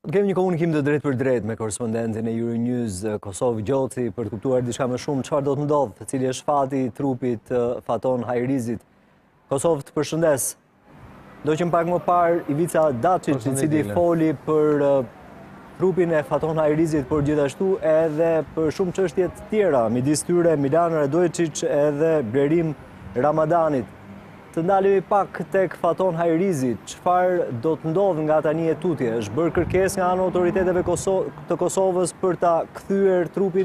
Kemi një komunikim të drejt për drejt me korespondentin e Euronews Kosovë Gjoci për të kuptuar diçka më shumë çfarë do të ndodhë, cili është fati i trupit Faton Hajrizit. Kosovë të përshëndes. Do që më pak më parë Ivica Dačić, i cili foli për trupin e Faton Hajrizit, por gjithashtu edhe për shumë çështje të tjera, midis tyre Milan Radojčić edhe Blerim Ramadanit. Të ndalemi pak tek Faton Hajrizi, çfarë do të ndodhë nga tani e tutje? Është bërë kërkesë nga anë autoriteteve të Kosovës për ta kthyer trupin?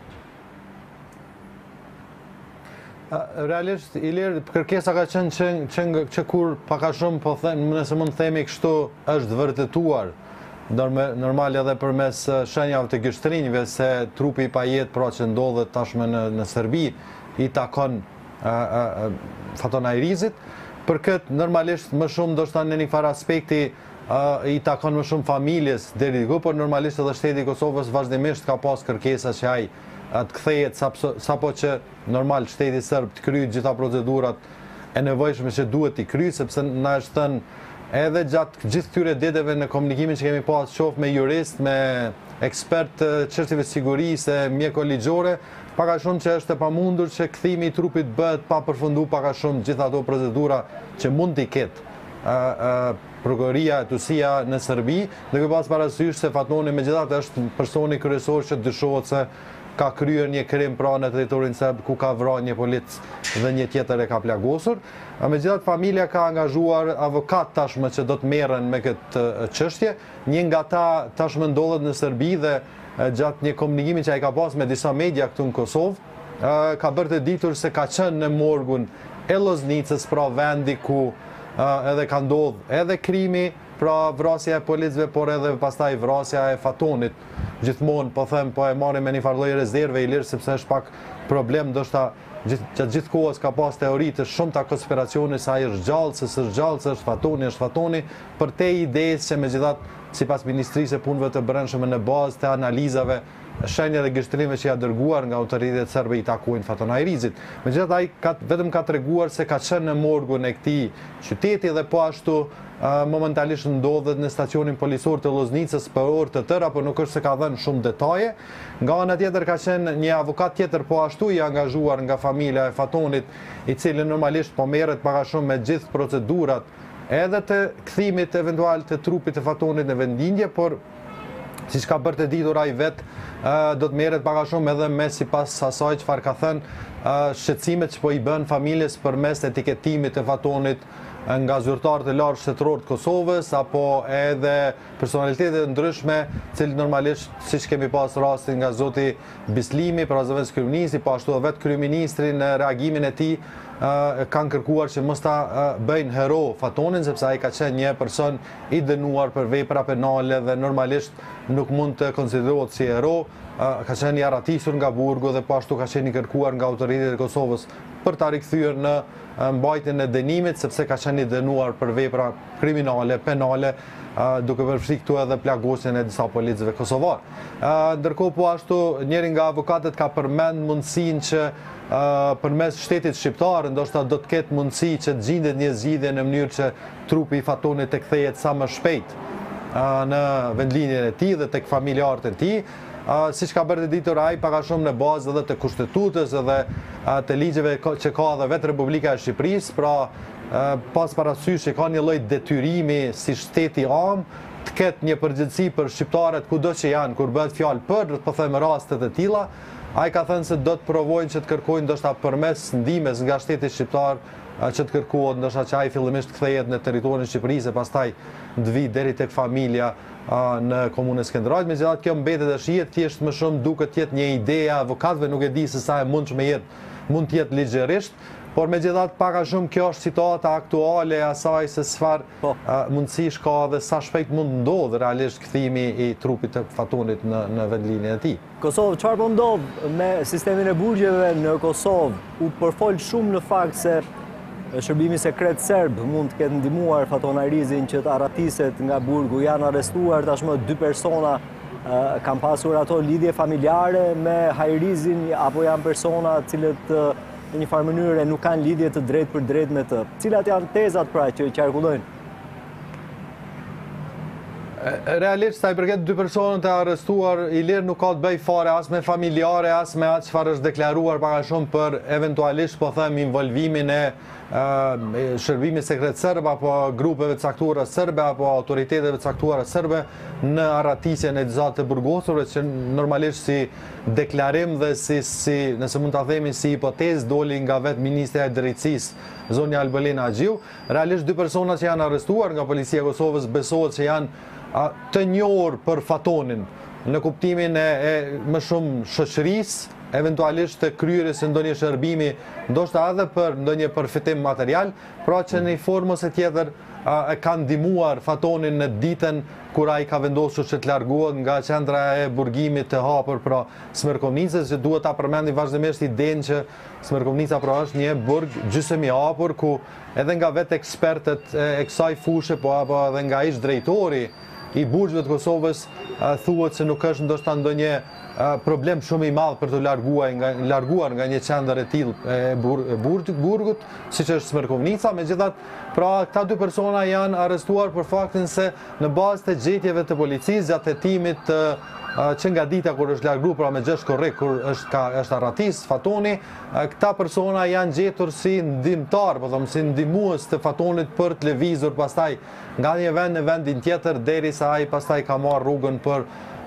Realisht, Ilir, kërkesa ka qenë që kur paka shumë, po nëse mund të themi kështu, është vërtetuar. Normal edhe përmes shenjave të gështrinjve se trupi pa jetë pra që ndodhet tashme në Serbi, i takon Faton Hajrizit. Për këtë, normalisht, më shumë do shta në një farë aspekti i takon më shumë familjes deri diku, por normalisht edhe shteti i Kosovës vazhdimisht ka pas kërkesa që ai të kthehet sapo që normal shteti serb të kryjë gjitha procedurat e nevojshme që duhet t'i kryjë, sepse na është thënë edhe gjatë gjithë këtyre ditëve në komunikimin që kemi pas qoftë me jurist, me ekspert çështjeve sigurisë, mjeko ligjore, paka shumë që është e pamundur që kthimi i trupit bëhet pa përfunduar paka shumë gjitha ato procedura që mund t'i ketë prokuroria e Tusia në Serbi, duke pas parasysh se Fatoni megjithatë është personi kryesor që dyshohet se ka kryer një krim pranë në territorin serb ku ka vrarë një polic dhe një tjetër e ka plagosur. Megjithatë familja ka angazhuar avokat tashmë që do të merren me këtë çështje. Një nga ata tashmë ndodhet në Serbi dhe gjatë një komunikimi që ai ka pas me disa media këtu në Kosovë, ka bërë të ditur se ka qenë në morgun e Loznicës, pra vendi ku edhe ka ndodhur edhe krimi, pra vrasja e policëve, por edhe pastaj vrasja e Fatonit. Gjithmonë, po e marrim me një farë lloj rezerve i lirë, sepse është pak problem, ndoshta gjatë gjithë kohës ka pas teori të shumta konspiracione se ai është gjallë, se s'është gjallë, se është Fatoni, për te idesë që megjithatë sipas Ministrisë së Punëve të Brendshme në bazë të analizave, shenja dhe gështrimeve që ja dërguar nga autoritetet serbe i takuajnë Faton Hajrizit. Megjithatë ai vetëm ka treguar se ka qenë në morgun e këtij qyteti dhe po ashtu momentalisht ndodhet në stacionin policor të Loznicës për orë të tëra, por nuk është se ka dhënë shumë detaje. Nga ana tjetër ka qenë një avokat tjetër po ashtu i angazhuar nga familja e Fatonit, i cili normalisht po merret paka shumë me gjithë procedurat edhe të kthimit eventual të trupit të Fatonit në vendindje, por siç ka bërë të ditur ai vetë, do të merret paka shumë edhe me sipas asaj çfarë ka thënë shqetësimet që po i bën familjes përmes etiketimit të Fatonit nga zyrtarët e lartë shtetëror të Kosovës, apo edhe personalitete të ndryshme, cilë normalisht, siç kemi pas rastin nga zoti Bislimi, pra zëvendës kryeministri, po ashtu edhe vetë kryeministri në reagimin e tij kanë kërkuar që mos ta bëjnë hero Fatonin, sepse ai ka qenë një person i dënuar për vepra penale dhe normalisht nuk mund të konsiderohet si hero. Ka qenë i arratisur nga burgu dhe po ashtu ka qenë i kërkuar nga autoritetet e Kosovës për ta rikthyer në mbajtjen e dënimit, sepse ka qenë i dënuar për vepra kriminale, penale, duke përfshirë këtu edhe plagosjen e disa policëve kosovar. Ndërkohë po ashtu njëri nga avokatët ka përmend mundësinë që përmes shtetit shqiptar ndoshta do të ketë mundësi që të gjendet një zgjidhje në mënyrë që trupi i Fatonit të kthehet sa më shpejt në vendlinjen e tij dhe tek familjarët e tij. Siç ka bërë të ditur ai paka shumë në bazë edhe të kushtetutës edhe të ligjeve që ka edhe vetë Republika e Shqipërisë, pra pas parasysh që ka një lloj detyrimi si shteti am të ketë një përgjegjësi për shqiptarët kudo që janë kur bëhet fjalë për po them raste të tilla. Ai ka thënë se do të provojnë që të kërkojnë ndoshta përmes ndihmës nga shteti shqiptar që të kërkohet ndoshta që ai fillimisht kthehet në territorin e Shqipërisë e pastaj të vi deri tek familja në komunën e Skënderajit. Megjithatë kjo mbetet e shihet thjesht më shumë duket të jetë një ide e avokatëve, nuk e di se sa e mundshme mund të jetë ligjërisht, por megjithatë paka shumë kjo është situata aktuale e asaj se çfarë mundësish ka dhe sa shpejt mund ndodhë realisht kthimi i trupit të Fatonit në vendlinjen e tij. Kosovë, çfarë po ndodh me sistemin e burgjeve në Kosovë? U përfol shumë në fakt se Shërbimi sekret serb mund të ketë ndihmuar Faton Hajrizin që të arratiset nga burgu. Janë arrestuar tashmë 2 persona, kanë pasur ato lidhje familjare me Hajrizin apo janë persona cilët në një farë mënyrë nuk kanë lidhje të drejtë për drejtë me të. Cilat janë tezat pra që qarkullojnë? Realisht, sa i përket dy personët e arrestuar, Ilir nuk ka të bëj fare as me familjare, as me atë çfarë është deklaruar para shumë për eventualisht, po them, involvimin e shërbimit sekret serb apo grupeve të caktuara serbe apo autoriteteve të caktuara serbe në arratisjen e disa të burgosurve që normalisht si deklarim dhe si nëse mund ta themi si hipotezë doli nga vetë Ministria e Drejtësisë zonja Albelina Agjiu. Realisht dy persona që janë arrestuar nga policia e Kosovës besohet që janë të njohur për fatonin në kuptimin e më shumë shoqërisë, eventualisht të kryerjes së ndonjë shërbimi, ndoshta edhe për ndonjë përfitim material, pra që në një formë ose tjetër e kanë ndihmuar fatonin në ditën kur ai ka vendosur që të largohet nga qendra e burgimit të hapur pra Smërkovnicës, që duhet ta përmendim vazhdimisht idenë që Smërkovnica pra është një burg gjysmë i hapur ku edhe nga vetë ekspertët e kësaj fushë po apo edhe nga ish drejtori i burgjeve të Kosovës thuhet se nuk është ndoshta ndonjë problem shumë i madh për të larguar nga një qendër e tillë e burgut, siç është Smërkovnica. Megjithatë, pra këta dy persona janë arrestuar për faktin se në bazë të gjetjeve të policisë gjatë hetimit që nga dita kur është larguar pra me 6 korrik kur është arratis fatoni, këta persona janë gjetur si ndihmtar, po them si ndihmues të fatonit për të lëvizur pastaj nga një vend në vendin tjetër derisa ai pastaj ka marrë rrugën për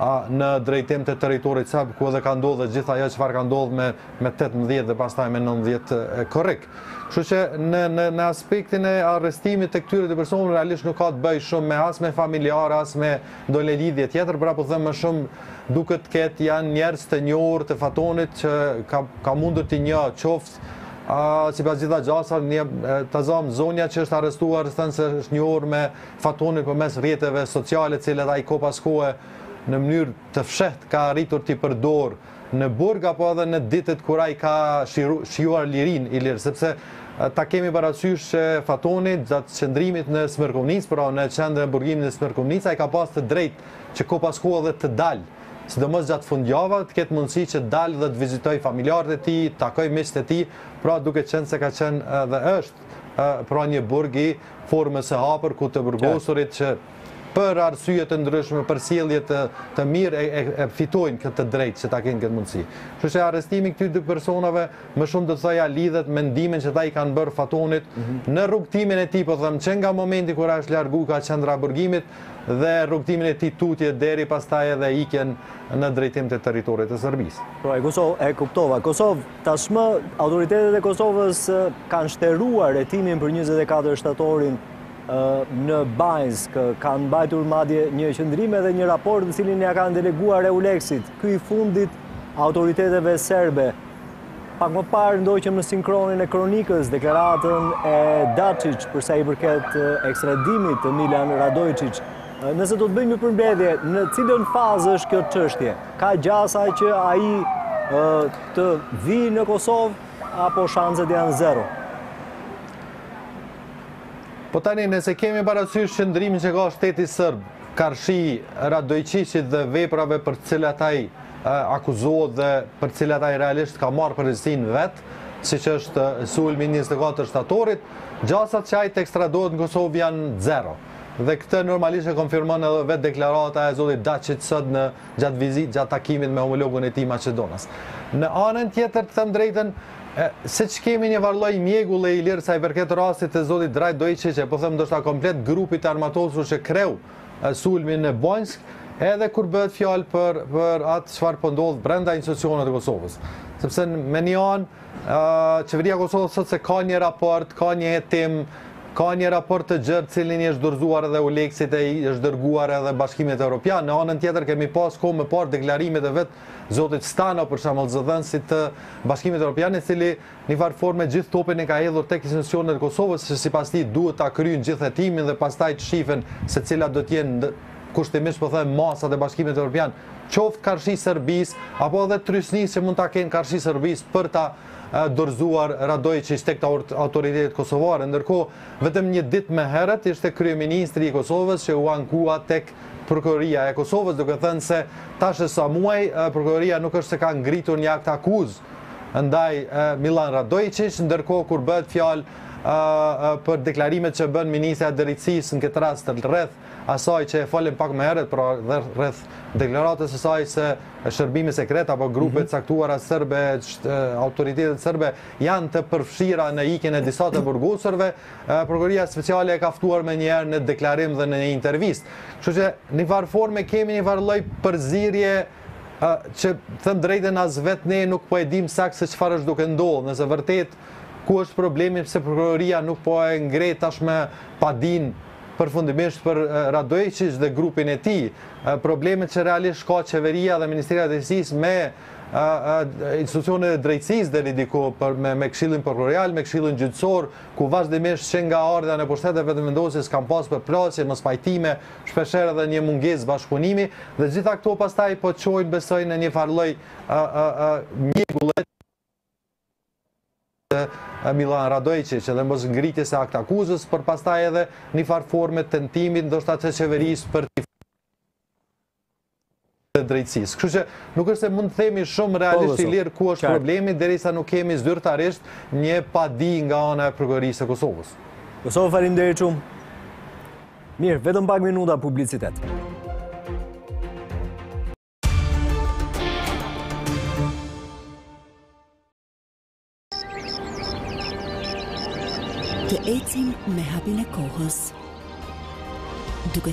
në drejtim të territorit serb, ku edhe ka ndodhur gjithë ajo çfarë ka ndodhur me 18 dhe pastaj me 19 korrik. Kështu që në aspektin e arrestimit të këtyre dy personave realisht nuk ka të bëjë shumë as me familjarë, as me ndonjë lidhje tjetër, pra po them më shumë duket ketë janë njerëz të njohur të fatonit që ka mundur të njoh qoftë sipas gjitha gjasave, Tazam zonja që është arrestuar thënë se është njohur me fatonin përmes rrjeteve sociale, të cilat ai ko pas kohe në mënyrë të fshehtë ka arritur t'i përdor në burg apo edhe në ditët kur ai ka shijuar lirin Ilir, sepse ta kemi parasysh që fatoni gjatë qëndrimit në Smërkovnicë, pra në qendrën e burgimit në Smërkovnicë, ai ka pas të drejtë që ko pas kohe edhe të dalë, sidomos gjatë fundjava, të ketë mundësi që dalë dhe të vizitoj familjarët e tij, të takoj miqtë e tij, pra duke qenë se ka qenë dhe është pra një burg i formës së hapur ku të burgosurit që për arsye të ndryshme, për sjellje të mirë e fitojnë këtë drejtë që ta kenë këtë mundësi. Kështu që arrestimi këtyre dy personave më shumë do të thoja lidhet me ndimin që ata i kanë bërë fatonit në rrugtimin e tij, po them, që nga momenti kur është larguar nga qendra e burgimit dhe rrugtimin e tij tutje deri pastaj edhe ikjen në drejtim të territorit të Serbisë. Pra e kuptova. Kosovë tashmë autoritetet e Kosovës kanë shtëruar hetimin për 24 shtatorin në Banjsk, kanë mbajtur madje një qëndrim edhe një raport në cilin ja kanë deleguar EULEX-it, ky i fundit autoriteteve serbe. Pak më parë ndoqëm në sinkronin e kronikës deklaratën e Dačić përsa i përket ekstradimit të Milan Radojčić. Nëse do të bëjmë një përmbledhje, në cilën fazë është kjo çështje? Ka gjasa që ai të vi në Kosovë apo shanset janë zero? Po tani nëse kemi parasysh qëndrimin që ka shteti serb, karshi Radojčićit dhe veprave për të cilat ai akuzohet dhe për të cilat ai realisht ka marrë përgjegjësinë vet, siç është sulmi 24 shtatorit, gjasat që ai të ekstradohet në Kosovë janë zero. Dhe këtë normalisht e konfirmon edhe vetë deklarata e zotit Dačić sot gjatë vizitë, gjatë takimit me homologun e tij Maqedonas. Në anën tjetër, të them drejtën, siç kemi një varlloj mjegull e Ilir sa i përket rastit të zotit Radojčić, po them ndoshta komplet grupit armatosur që kreu sulmin në Banjsk, edhe kur bëhet fjalë për atë çfarë po ndodh brenda institucioneve të Kosovës. Sepse me një anë qeveria e Kosovës thotë se ka një raport, ka një hetim, ka një raport të gjerë cilin i është dorëzuar edhe EULEX-it e i është dërguar edhe Bashkimit Evropian. Në anën tjetër kemi pas kohë më parë deklarimet e vetë zotit Stano, për shembull zëdhënësit të Bashkimit Evropian, i cili në farë forme gjithë topin e ka hedhur tek institucionet e Kosovës, që sipas tij duhet ta kryejnë gjithë hetimin dhe pastaj të shifen se cilat do të jenë kushtimisht po them masat e Bashkimit Evropian, qoftë karshi Serbisë apo edhe trysnisë që mund ta kenë karshi Serbisë për ta dorëzuar Radojčić tek autoritetet kosovare. Ndërkohë vetëm një ditë më herët ishte kryeministri i Kosovës që u ankua tek prokuroria e Kosovës, duke thënë se tash sa muaj prokuroria nuk është se ka ngritur një akt akuzë ndaj Milan Radojčić, ndërkohë kur bëhet fjalë për deklarimet që bën Ministria e Drejtësisë në këtë rast rreth asaj që e folën pak më herët, pra rreth deklaratës së saj se shërbimi sekret apo grupet caktuara serbe, autoritetet serbe janë të përfshira në ikjen e disa të burgosurve, Prokuroria Speciale e ka ftuar më njëherë në deklarim dhe në një intervistë. Kështu që në një farë forme kemi një farë lloj përzierje që thënë drejtën as vetë ne nuk po e dim saktë se çfarë është duke ndodhur, nëse vërtet ku është problemi pse prokuroria nuk po e ngre tashmë padin përfundimisht për Radojičić dhe grupin e tij. Problemet që realisht ka qeveria dhe Ministria e Drejtësisë me institucionet e drejtësisë deri diku me Këshillin Prokurorial, me Këshillin Gjyqësor, ku vazhdimisht që nga ardha në pushtetet vetëvendosjes kanë pas përplasje, mos pajtime, shpeshherë edhe një mungesë bashkëpunimi, dhe gjitha këto pastaj po çojnë besoj në një farë lloj mjegulle Milan Radojičić edhe mos ngritjes së akt akuzës, për pastaj edhe një farë forme tentimit ndoshta të qeverisë për drejtësisë. Kështu që nuk është se mund të themi shumë realisht i lirë ku është problemi, derisa nuk kemi zyrtarisht një padi nga ana e Prokurorisë së Kosovës. Kosovë, faleminderit shumë. Mirë, vetëm pak minuta publicitet. Të ecim me hapin e kohës, duke